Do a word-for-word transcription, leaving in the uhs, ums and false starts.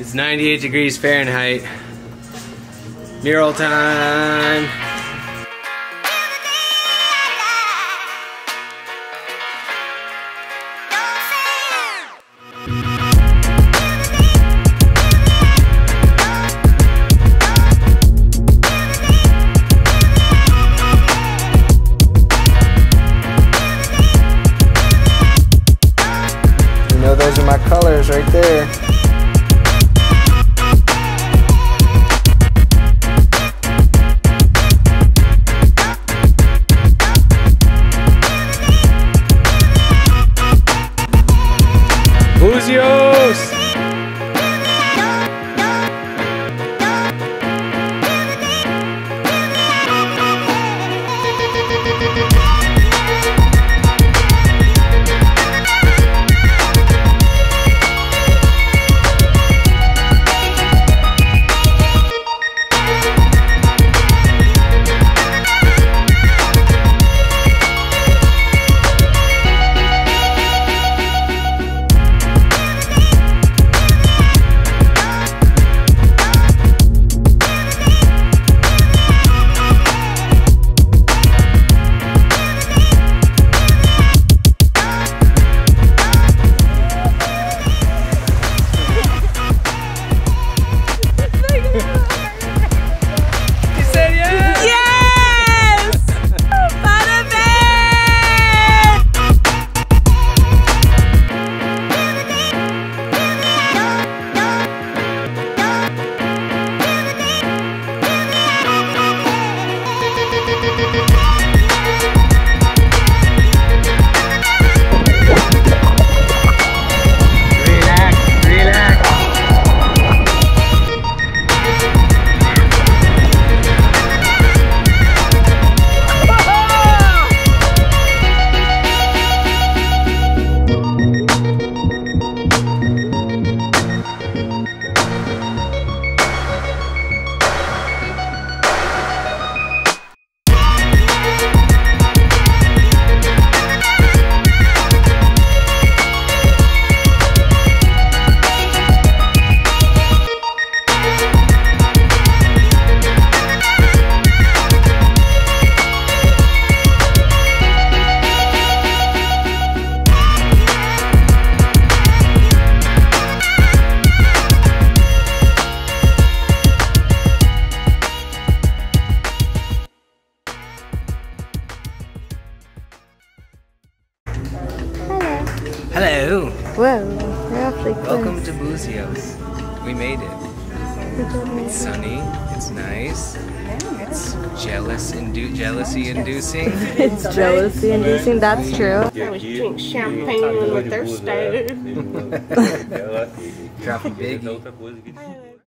It's ninety-eight degrees Fahrenheit. Mural time! You know, those are my colors right there. Buzios! Hello! Whoa, you're awfully close. Welcome to Buzios. We made it. It's sunny, it's nice, it's jealous indu jealousy inducing. It's jealousy inducing, that's true. I was drinking champagne when my thirst started. Drop a biggie.